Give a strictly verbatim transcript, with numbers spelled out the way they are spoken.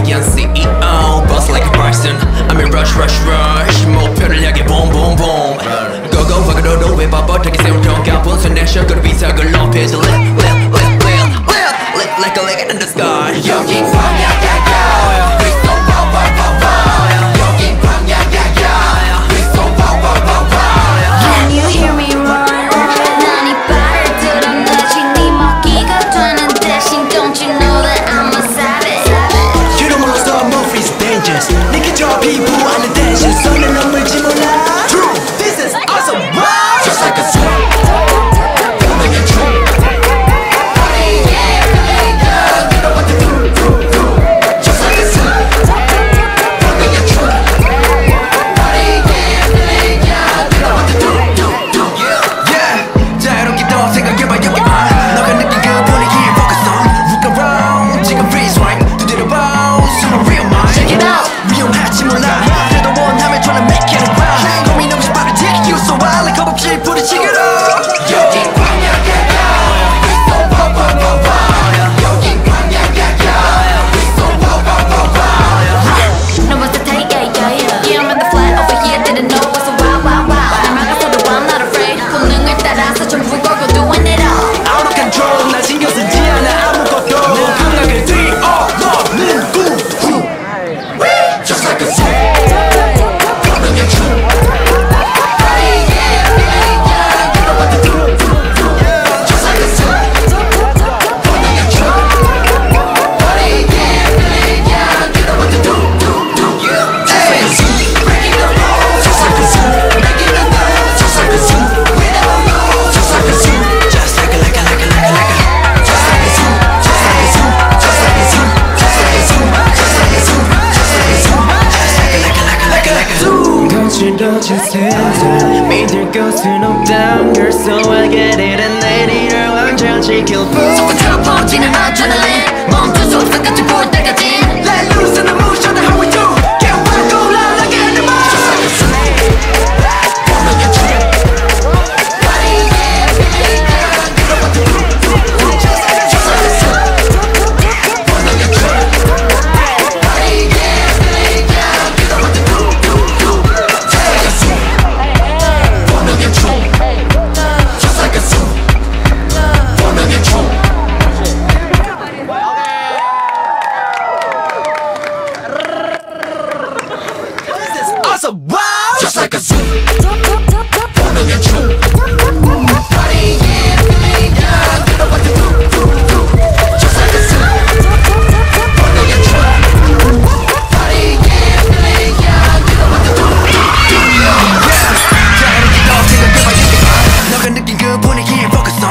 young C E O boss like a person I'm in rush rush rush 목표를 향해 boom boom boom Go go 밖으로도 왜 뻣뻣하게 세운 정가본 손 내셔 그런 비석을 높이지 Live live live live live Live like a lake in the sky 여긴 광야야야 We so wow wow wow wow 여긴 광야야야 We so wow wow wow wow Can you hear me roar? 난 이 발을 들었는지 네 먹기가 되는 대신 Don't you know that I'm a savage You don't wanna start moving is dangerous 내게 저 피부 안에 대신 손을 넘을지 몰라 True, this is awesome wow Just like a song Make it true 거칠어진 세상 믿을 것은 없다 Girl so I get it and 내일을 왕창 지킬 뿐 속구처럼 퍼지는 adrenaline 멈출 수 없어 끝을 볼 때까지 Let loose and move show them how we do Get wild go loud like an animal Just like a snake Wanna get you Body yeah yeah You know what to do Just like a snake Wanna get you Body yeah yeah You know what to do Just like a zoo Wanna get you This is awesome, wow Just like a zoo Wanna get you